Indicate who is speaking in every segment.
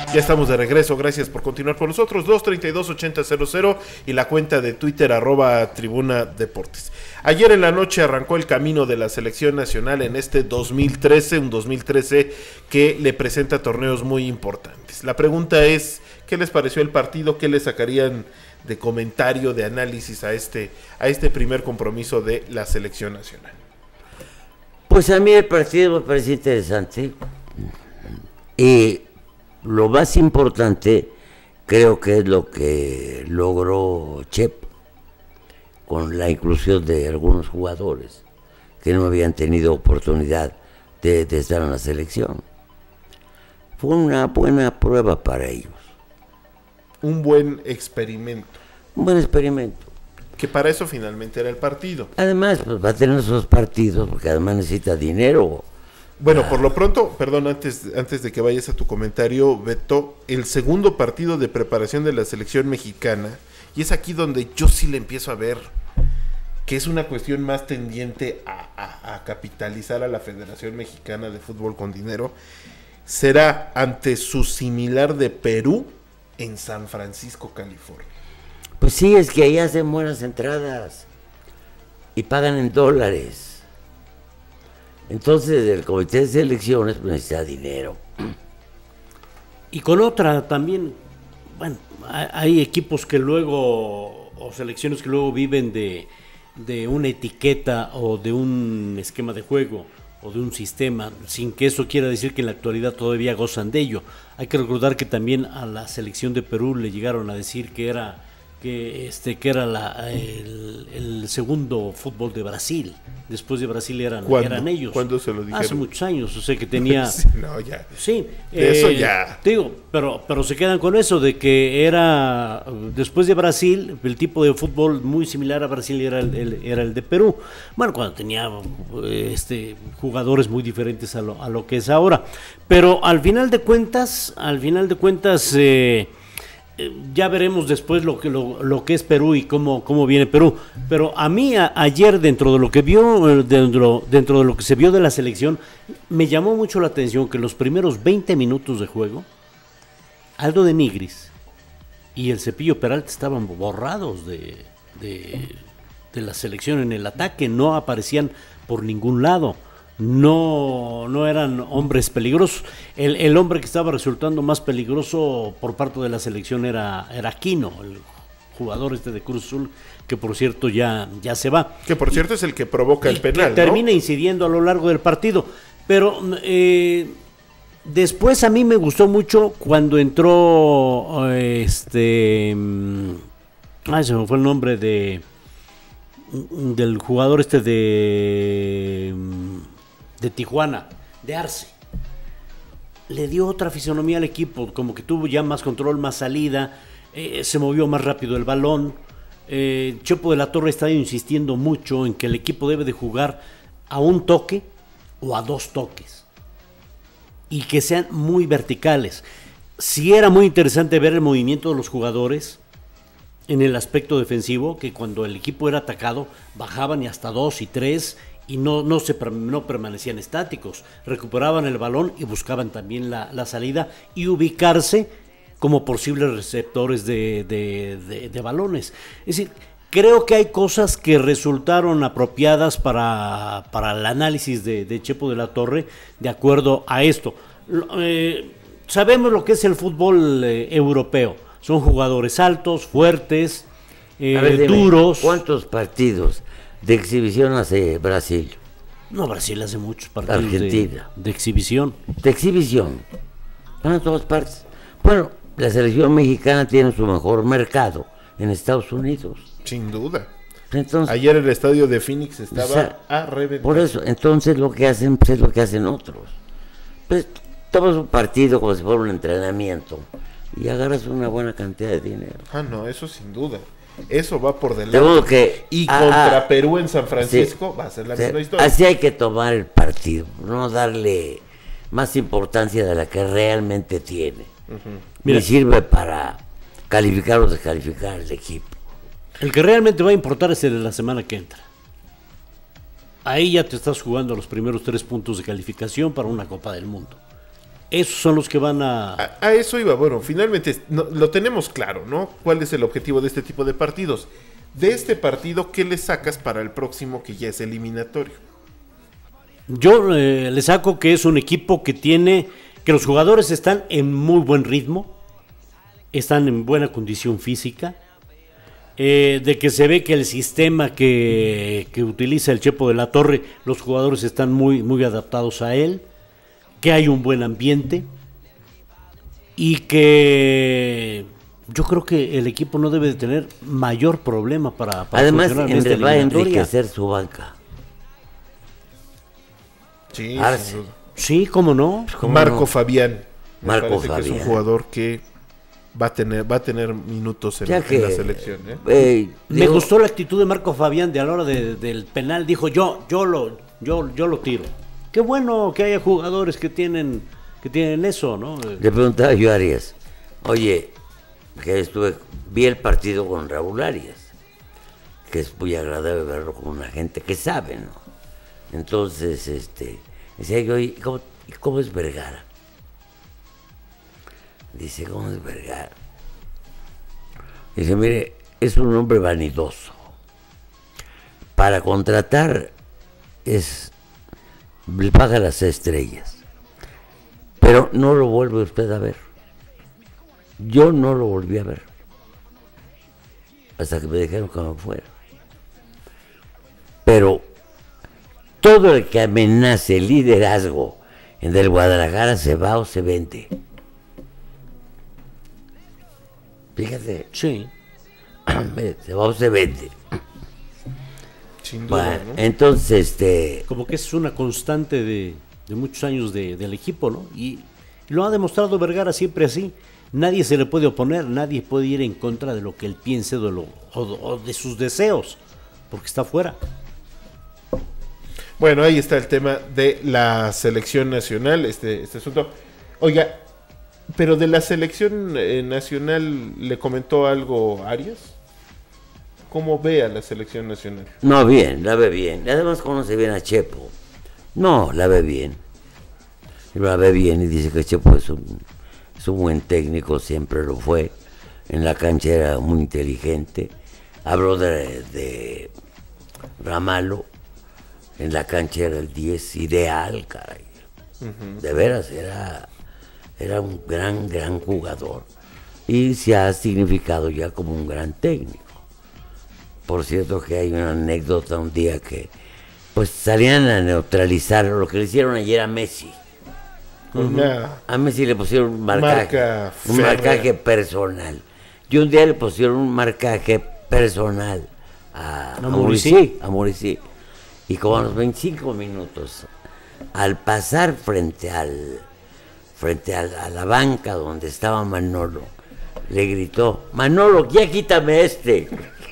Speaker 1: Ya estamos de regreso, gracias por continuar con nosotros. 232-8000 y la cuenta de Twitter @Tribuna Deportes. Ayer en la noche arrancó el camino de la selección nacional en este 2013, un 2013 que le presenta torneos muy importantes. La pregunta es, ¿qué les pareció el partido? ¿Qué le sacarían de comentario, de análisis a este primer compromiso de la selección nacional?
Speaker 2: Pues a mí el partido me parece interesante y lo más importante creo que es lo que logró Chepo con la inclusión de algunos jugadores que no habían tenido oportunidad de estar en la selección. Fue una buena prueba para ellos.
Speaker 1: Un buen experimento.
Speaker 2: Un buen experimento.
Speaker 1: Que para eso finalmente era el partido.
Speaker 2: Además, pues va a tener esos partidos porque además necesita dinero.
Speaker 1: Bueno, por lo pronto, perdón, antes de que vayas a tu comentario, Beto, el segundo partido de preparación de la selección mexicana, y es aquí donde yo sí le empiezo a ver que es una cuestión más tendiente a capitalizar a la Federación Mexicana de Fútbol con dinero, será ante su similar de Perú en San Francisco, California.
Speaker 2: Pues sí, es que ahí hacen buenas entradas y pagan en dólares. Entonces el comité de selecciones pues, necesita dinero.
Speaker 3: Y con otra también, bueno, hay equipos que luego, o selecciones que luego viven de una etiqueta o de un esquema de juego o de un sistema, sin que eso quiera decir que en la actualidad todavía gozan de ello. Hay que recordar que también a la selección de Perú le llegaron a decir que era el segundo fútbol de Brasil. Después de Brasil eran ellos.
Speaker 1: ¿Cuándo se lo dijeron?
Speaker 3: Hace muchos años, o sea que tenía...
Speaker 1: Sí, no, ya.
Speaker 3: Sí.
Speaker 1: Eso ya.
Speaker 3: Te digo, pero se quedan con eso de que era, después de Brasil, el tipo de fútbol muy similar a Brasil era el de Perú. Bueno, cuando tenía jugadores muy diferentes a lo que es ahora. Pero al final de cuentas, ya veremos después lo que es Perú y cómo viene Perú. Pero a mí ayer dentro de lo que se vio de la selección, me llamó mucho la atención que los primeros 20 minutos de juego, Aldo de Nigris y el Cepillo Peralta estaban borrados de la selección en el ataque, no aparecían por ningún lado. No eran hombres peligrosos. El hombre que estaba resultando más peligroso por parte de la selección era Aquino, el jugador de Cruz Azul, que por cierto ya se va.
Speaker 1: Que por cierto es el que provoca el penal,
Speaker 3: que termina incidiendo a lo largo del partido. Pero después a mí me gustó mucho cuando entró se me fue el nombre del jugador de Tijuana, de Arce. Le dio otra fisonomía al equipo, como que tuvo ya más control, más salida, se movió más rápido el balón. Chepo de la Torre está insistiendo mucho en que el equipo debe de jugar a un toque o a dos toques y que sean muy verticales. Sí era muy interesante ver el movimiento de los jugadores en el aspecto defensivo, que cuando el equipo era atacado bajaban y hasta 2 y 3 y no permanecían estáticos, recuperaban el balón y buscaban también la salida y ubicarse como posibles receptores de balones. Es decir, creo que hay cosas que resultaron apropiadas para el análisis de Chepo de la Torre de acuerdo a esto. Sabemos lo que es el fútbol europeo, son jugadores altos, fuertes, duros.
Speaker 2: ¿Cuántos partidos de exhibición hace Brasil?
Speaker 3: No, Brasil hace muchos partidos
Speaker 2: Argentina.
Speaker 3: de exhibición.
Speaker 2: De exhibición. Van a todas partes. Bueno, la selección mexicana tiene su mejor mercado en Estados Unidos.
Speaker 1: Sin duda.
Speaker 2: Entonces,
Speaker 1: ayer el estadio de Phoenix estaba a reventar.
Speaker 2: Por eso, entonces lo que hacen pues, es lo que hacen otros. Pues tomas un partido como si fuera un entrenamiento y agarras una buena cantidad de dinero.
Speaker 1: Ah, no, eso sin duda. Eso va por delante. Y contra Perú en San Francisco va a ser la misma historia.
Speaker 2: Así hay que tomar el partido, no darle más importancia de la que realmente tiene. Y sirve para calificar o descalificar al equipo.
Speaker 3: El que realmente va a importar es el de la semana que entra. Ahí ya te estás jugando los primeros 3 puntos de calificación para una Copa del Mundo. Esos son los que van
Speaker 1: A eso iba, bueno, finalmente lo tenemos claro, ¿no? ¿Cuál es el objetivo de este tipo de partidos? De este partido, ¿qué le sacas para el próximo que ya es eliminatorio?
Speaker 3: Yo le saco que es un equipo que que los jugadores están en muy buen ritmo, están en buena condición física, de que se ve que el sistema que utiliza el Chepo de la Torre, los jugadores están muy, muy adaptados a él, que hay un buen ambiente y que yo creo que el equipo no debe de tener mayor problema para
Speaker 2: además
Speaker 3: funcionar en esta
Speaker 2: va a
Speaker 3: eliminatoria.
Speaker 2: enriquecer su banca.
Speaker 1: Sí,
Speaker 2: Arce.
Speaker 1: sin duda.
Speaker 3: Sí, cómo no.
Speaker 2: ¿Cómo
Speaker 1: Marco
Speaker 2: no?
Speaker 1: Fabián. Me
Speaker 2: Marco
Speaker 1: parece que es un
Speaker 2: Fabián.
Speaker 1: jugador que va a tener minutos en
Speaker 2: Ya
Speaker 1: la
Speaker 2: que,
Speaker 1: selección. ¿eh?
Speaker 3: Me gustó la actitud de Marco Fabián de a la hora del penal. Dijo yo lo tiro. Qué bueno que haya jugadores que tienen eso, ¿no?
Speaker 2: Le preguntaba yo a Arias, oye, que vi el partido con Raúl Arias, que es muy agradable verlo con una gente que sabe, ¿no? Entonces, decía yo, ¿y cómo es Vergara? Dice, ¿cómo es Vergara? Dice, mire, es un hombre vanidoso. Para contratar le paga las estrellas. Pero no lo vuelve usted a ver. Yo no lo volví a ver. Hasta que me dijeron que me fuera. Pero todo el que amenace el liderazgo en el Guadalajara se va o se vende. Fíjate,
Speaker 3: Sí.
Speaker 2: se va o se vende.
Speaker 1: Sin duda,
Speaker 2: Bueno,
Speaker 1: ¿no?
Speaker 2: entonces,
Speaker 3: Como que es una constante de muchos años del equipo, ¿no? Y lo ha demostrado Vergara siempre así. Nadie se le puede oponer, nadie puede ir en contra de lo que él piense o de sus deseos, porque está fuera.
Speaker 1: Bueno, ahí está el tema de la selección nacional, este asunto. Oiga, pero de la selección nacional, ¿le comentó algo Arias? ¿Cómo ve a la selección nacional?
Speaker 2: no, bien, la ve bien. Además conoce bien a Chepo. No, la ve bien. La ve bien y dice que Chepo es un buen técnico, siempre lo fue. En la cancha era muy inteligente. Habló de Ramalo. En la cancha era el 10 ideal, caray. De veras, era un gran jugador. Y se ha significado ya como un gran técnico. Por cierto que hay una anécdota un día que pues salían a neutralizar lo que le hicieron ayer a Messi. A Messi le pusieron un marcaje personal. Y un día le pusieron un marcaje personal a Muricy. Y como a los 25 minutos, al pasar frente a la banca donde estaba Manolo, le gritó, Manolo, ya quítame este.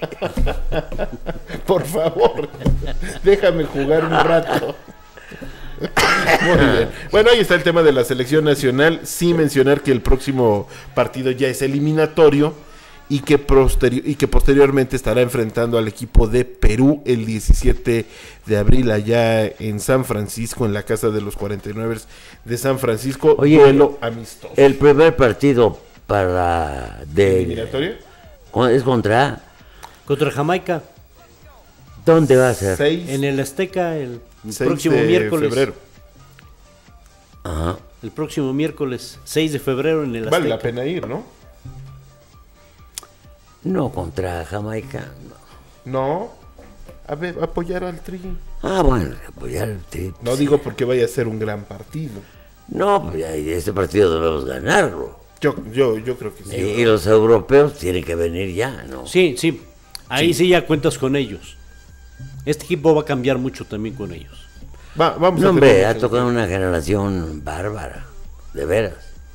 Speaker 1: Por favor, déjame jugar un rato. Muy bien. Bueno, ahí está el tema de la selección nacional. Sin mencionar que el próximo partido ya es eliminatorio y que posteriormente estará enfrentando al equipo de Perú el 17 de abril allá en San Francisco, en la casa de los 49 de San Francisco.
Speaker 2: Oye,
Speaker 1: duelo amistoso.
Speaker 2: El primer partido
Speaker 1: ¿Eliminatorio?
Speaker 2: es contra
Speaker 3: Jamaica,
Speaker 2: ¿dónde va a ser?
Speaker 3: en el Azteca, el
Speaker 1: 6
Speaker 3: próximo
Speaker 1: de
Speaker 3: miércoles.
Speaker 1: febrero.
Speaker 2: Ajá.
Speaker 3: El próximo miércoles, 6 de febrero en el Azteca.
Speaker 1: Vale la pena ir, ¿no?
Speaker 2: No, contra Jamaica. No.
Speaker 1: No. A ver, apoyar al Tri.
Speaker 2: Bueno, apoyar el Tri.
Speaker 1: No digo porque vaya a ser un gran partido.
Speaker 2: No, pues ya, este partido debemos ganarlo.
Speaker 1: Yo creo que sí.
Speaker 2: Y los europeos tienen que venir ya, ¿no?
Speaker 3: Sí. Ahí sí ya cuentas con ellos. Este equipo va a cambiar mucho también con ellos.
Speaker 1: Vamos
Speaker 2: No,
Speaker 1: a
Speaker 2: hombre,
Speaker 1: tener
Speaker 2: ha
Speaker 1: mucho-
Speaker 2: tocado una generación bárbara, de veras.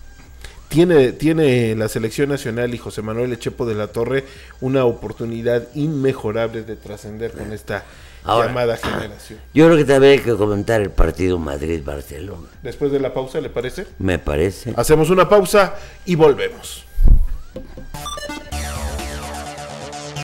Speaker 1: Tiene la selección nacional y José Manuel Chepo de la Torre una oportunidad inmejorable de trascender con esta
Speaker 2: Ahora,
Speaker 1: llamada generación.
Speaker 2: Yo creo que también hay que comentar el partido Madrid-Barcelona.
Speaker 1: Después de la pausa, ¿le parece?
Speaker 2: Me parece.
Speaker 1: Hacemos una pausa y volvemos.